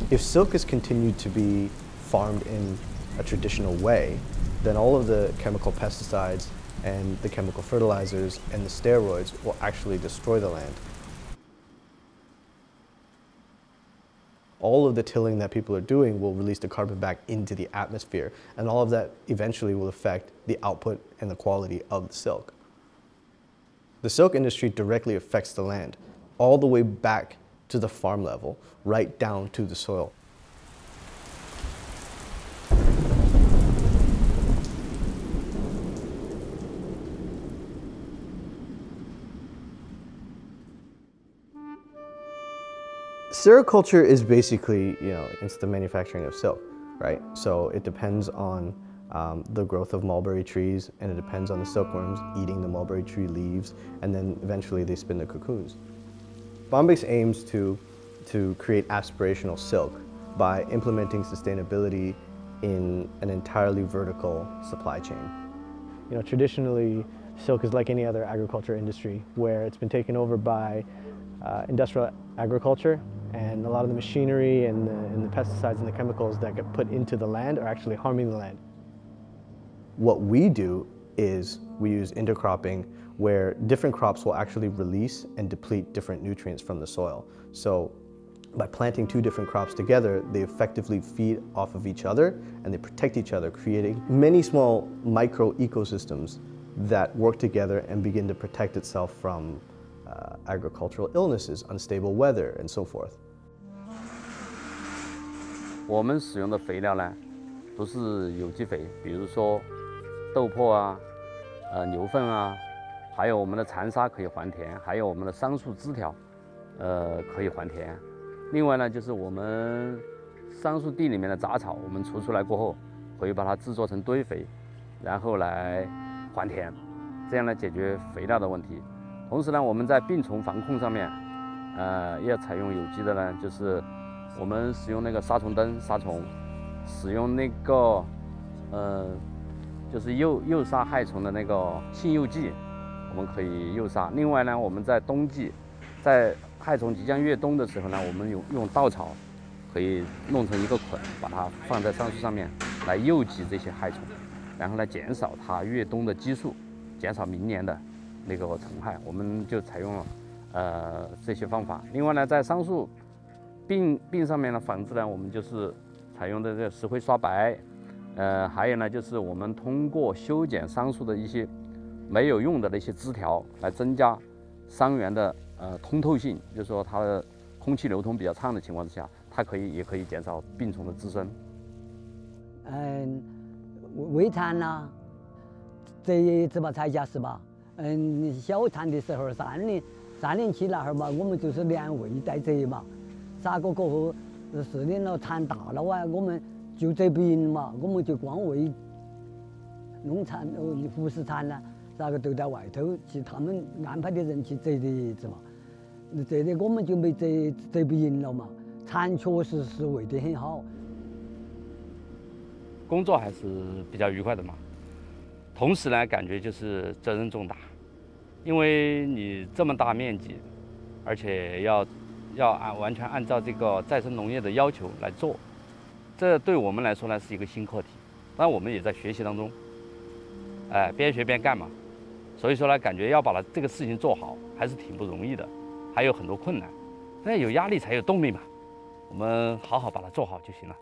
If silk is continued to be farmed in a traditional way, then all of the chemical pesticides and the chemical fertilizers and the steroids will actually destroy the land. All of the tilling that people are doing will release the carbon back into the atmosphere, and all of that eventually will affect the output and the quality of the silk. The silk industry directly affects the land, all the way back to the farm level, right down to the soil. Sericulture is basically, it's the manufacturing of silk, right? So it depends on the growth of mulberry trees, and it depends on the silkworms eating the mulberry tree leaves, and then eventually they spin the cocoons. Bombyx aims to create aspirational silk by implementing sustainability in an entirely vertical supply chain. Traditionally, silk is like any other agriculture industry where it's been taken over by industrial agriculture, and a lot of the machinery and the pesticides and the chemicals that get put into the land are actually harming the land. What we do is we use intercropping, where different crops will actually release and deplete different nutrients from the soil. So by planting two different crops together, they effectively feed off of each other and they protect each other, creating many small micro ecosystems that work together and begin to protect itself from agricultural illnesses, unstable weather, and so forth. 我们使用的肥料呢，都是有机肥，比如说豆粕啊、牛粪啊，还有我们的残沙可以还田，还有我们的桑树枝条，可以还田。另外呢，就是我们桑树地里面的杂草，我们除出来过后，会把它制作成堆肥，然后来还田，这样来解决肥料的问题。 同时呢，我们在病虫防控上面，要采用有机的呢，就是我们使用那个杀虫灯杀虫，使用那个就是诱杀害虫的那个性诱剂，我们可以诱杀。另外呢，我们在冬季，在害虫即将越冬的时候呢，我们用稻草可以弄成一个捆，把它放在桑树上面来诱击这些害虫，然后来减少它越冬的基数，减少明年的 那个虫害，我们就采用了这些方法。另外呢，在桑树病上面的防治呢，我们就是采用的这个石灰刷白，还有呢就是我们通过修剪桑树的一些没有用的那些枝条，来增加桑园的通透性，就是说它的空气流通比较畅的情况之下，它也可以减少病虫的滋生。 围蚕呐，这怎么采下是吧？ 小蚕的时候3年期那会儿嘛，我们就是连围带折嘛。杀过后4年了，蚕大了啊，我们就折不赢嘛，我们就光围弄蚕、服饰蚕呢，啥个都在外头，去他们安排的人去折的叶子嘛。折的我们就没折不赢了嘛。蚕确实是围得很好。 工作还是比较愉快的嘛。 同时呢，感觉就是责任重大，因为你这么大面积，而且要完全按照这个再生农业的要求来做，这对我们来说呢是一个新课题。当然我们也在学习当中，边学边干嘛，所以说呢，感觉要把这个事情做好还是挺不容易的，还有很多困难，但有压力才有动力嘛，我们好好把它做好就行了。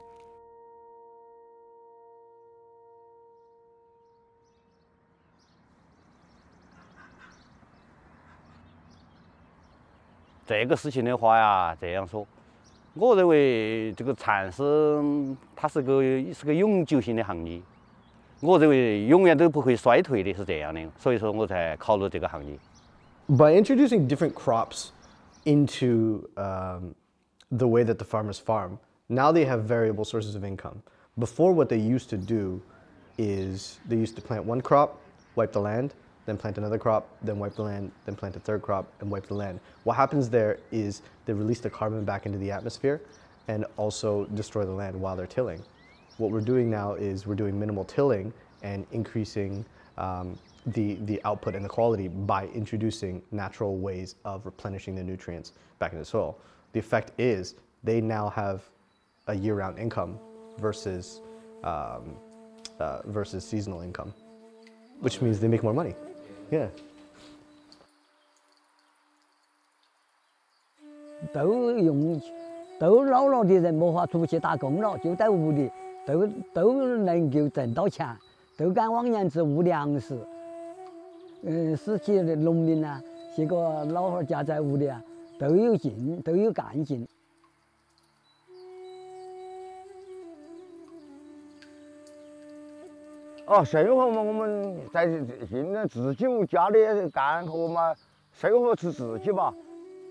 这个事情的话呀，这样说，我认为这个蚕它是个永久性的行业，我认为永远都不会衰退的，是这样的，所以说我才考虑这个行业。 By introducing different crops into the way that the farmers farm, now they have variable sources of income. Before, what they used to do is they used to plant one crop, wipe the land, then plant another crop, then wipe the land, then plant a third crop, and wipe the land. What happens there is they release the carbon back into the atmosphere and also destroy the land while they're tilling. What we're doing now is we're doing minimal tilling and increasing the output and the quality by introducing natural ways of replenishing the nutrients back in the soil. The effect is they now have a year-round income versus versus seasonal income, which means they make more money. Yeah. 都老了的人没法出去打工了，就在屋里，都能够挣到钱，都敢往年子务粮食。死起的农民啊，些个老汉家在屋里啊，都有劲，都有干劲。 哦，生活嘛，我们在现在自己家里干活嘛，生活是自己嘛。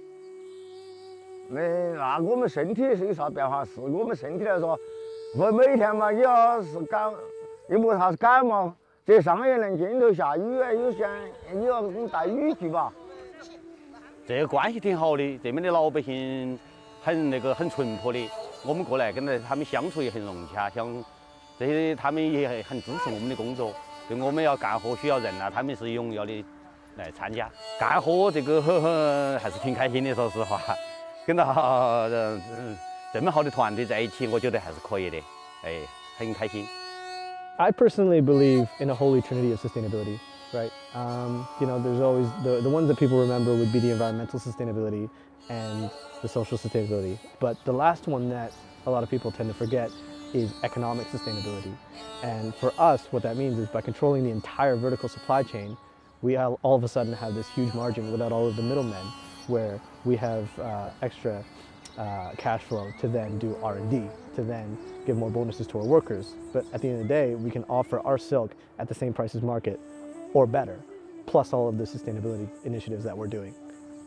那我们身体是有啥变化？是我们身体来说，我每天嘛，你要是感有没啥子感冒，这上也能镜头下雨啊，有些你要带雨具吧。 这个关系挺好的，这边的老百姓很淳朴的，我们过来跟他们相处也很融洽，这些他们也很支持我们的工作，对我们要干活需要人啊，他们是踊跃的来参加。干活这个还是挺开心的，说实话，跟到这么好的团队在一起，我觉得还是可以的，哎，很开心。 I personally believe in a holy trinity of sustainability, right? You know, there's always the ones that people remember would be the environmental sustainability and the social sustainability. But the last one that a lot of people tend to forget is economic sustainability. And for us, what that means is by controlling the entire vertical supply chain, we all of a sudden have this huge margin without all of the middlemen, where we have extra cash flow to then do R&D, to then give more bonuses to our workers. But at the end of the day, we can offer our silk at the same price as market or better, plus all of the sustainability initiatives that we're doing.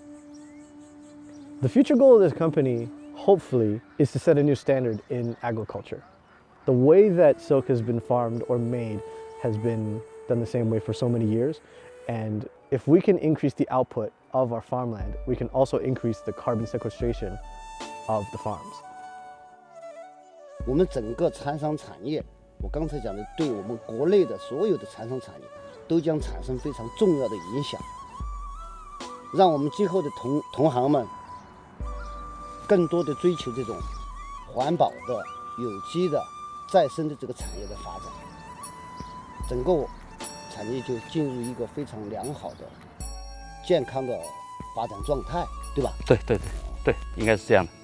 The future goal of this company, hopefully, is to set a new standard in agriculture. The way that silk has been farmed or made has been done the same way for so many years. And if we can increase the output of our farmland, we can also increase the carbon sequestration of the farms. 我们整个蚕桑产业，我刚才讲的，对我们国内的所有的蚕桑产业都将产生非常重要的影响，让我们今后的同行们更多的追求这种环保的、有机的、再生的这个产业的发展，整个产业就进入一个非常良好的、健康的发展状态，对吧？ 对，应该是这样的。